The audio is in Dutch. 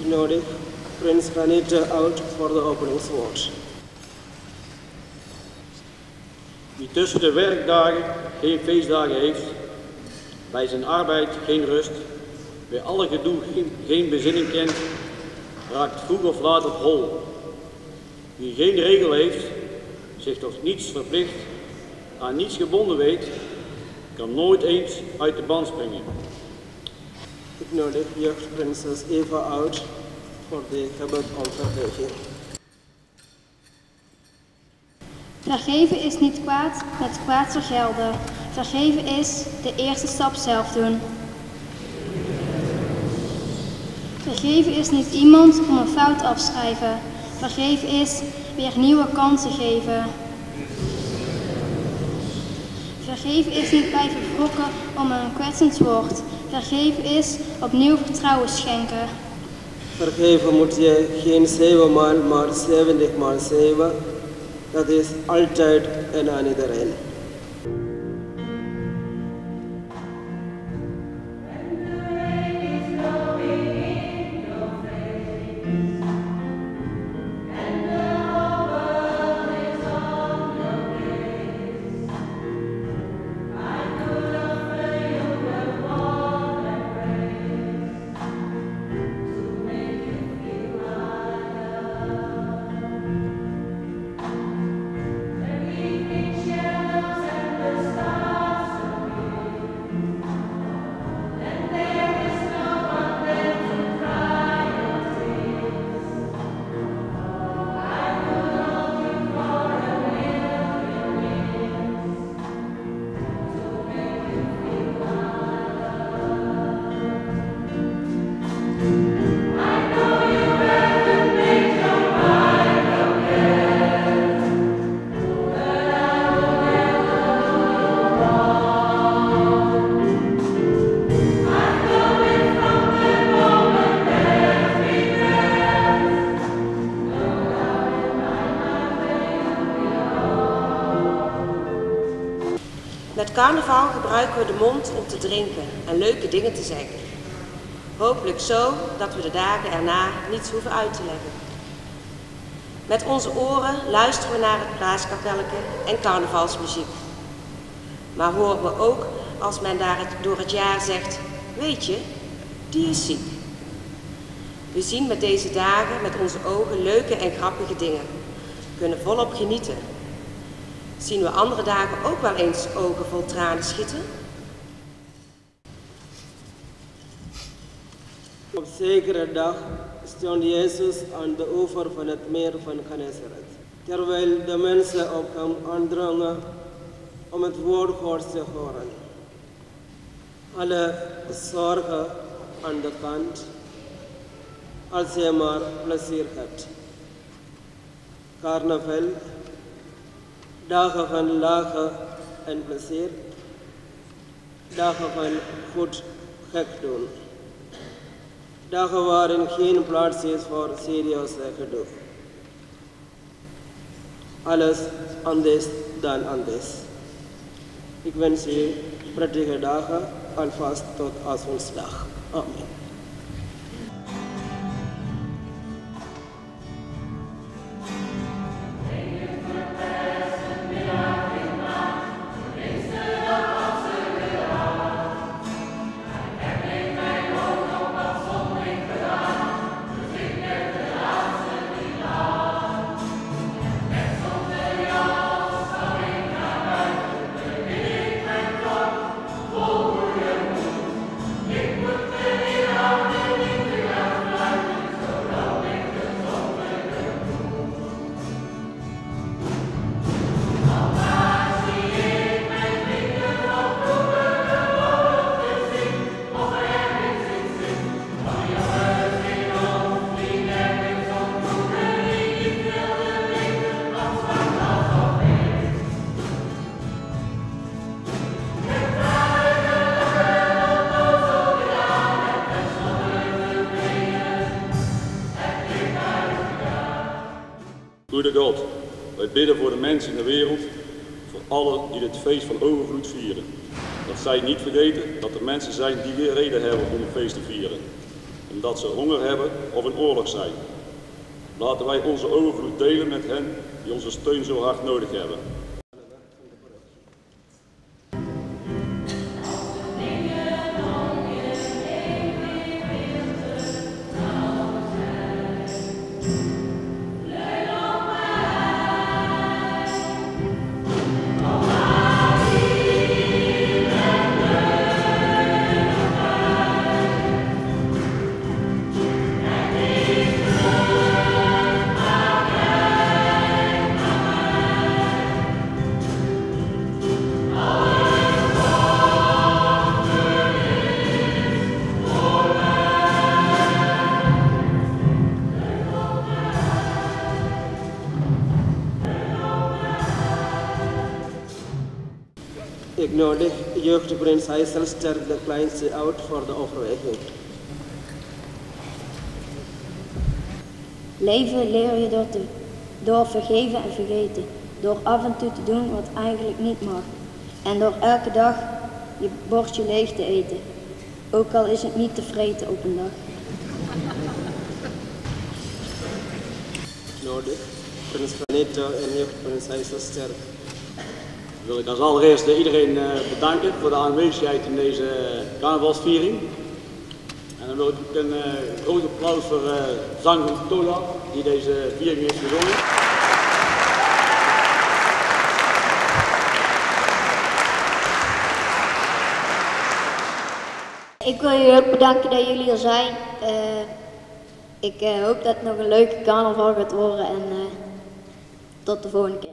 Ik nodig Prins Granita uit voor de openingswoord. Wie tussen de werkdagen geen feestdagen heeft, bij zijn arbeid geen rust, bij alle gedoe geen bezinning kent, raakt vroeg of laat op hol. Wie geen regel heeft, zich tot niets verplicht, aan niets gebonden weet, kan nooit eens uit de band springen. Ik nodig jeugdprinses Eva uit voor de gebed om vergeving. Vergeven is niet kwaad met kwaad vergelden. Vergeven is de eerste stap zelf doen. Vergeven is niet iemand om een fout afschrijven. Vergeven is weer nieuwe kansen geven. Vergeven is niet blijven wrokken om een kwetsend woord. Vergeven is opnieuw vertrouwen schenken. Vergeven moet je geen 7 maal, maar 70 maal 7. Dat is altijd en aan iedereen. Met carnaval gebruiken we de mond om te drinken en leuke dingen te zeggen. Hopelijk zo dat we de dagen erna niets hoeven uit te leggen. Met onze oren luisteren we naar het blaaskapelletje en carnavalsmuziek. Maar horen we ook als men door het jaar zegt, weet je, die is ziek. We zien met deze dagen met onze ogen leuke en grappige dingen. We kunnen volop genieten. Zien we andere dagen ook wel eens ogen vol tranen schieten? Op zekere dag stond Jezus aan de oever van het meer van Genezeret, terwijl de mensen op hem aandrongen om het woord Gods te horen. Alle zorgen aan de kant, als je maar plezier hebt. Carnaval, dagen van lachen en plezier, dagen van goed gek doen. Dagen waarin geen plaats is voor serieus gedoe. Alles anders dan anders. Ik wens u prettige dagen, alvast tot Aswolsdag. Amen. Goede God, wij bidden voor de mensen in de wereld, voor allen die dit feest van overvloed vieren. Dat zij niet vergeten dat er mensen zijn die weer reden hebben om een feest te vieren. En omdat ze honger hebben of in oorlog zijn. Laten wij onze overvloed delen met hen die onze steun zo hard nodig hebben. Ik nodig jeugdprins IJsselsterk de kleinste uit voor de overweging. Leven leer je door vergeven en vergeten. Door af en toe te doen wat eigenlijk niet mag. En door elke dag je bordje leeg te eten. Ook al is het niet te vreten op een dag. Ik nodig prins Vanito en jeugdprins IJsselsterk. Wil ik als allereerste iedereen bedanken voor de aanwezigheid in deze carnavalsviering. En dan wil ik ook een groot applaus voor zanggroep Tola, die deze viering heeft gezongen. Ik wil jullie ook bedanken dat jullie er zijn. Ik hoop dat het nog een leuke carnaval gaat worden en tot de volgende keer.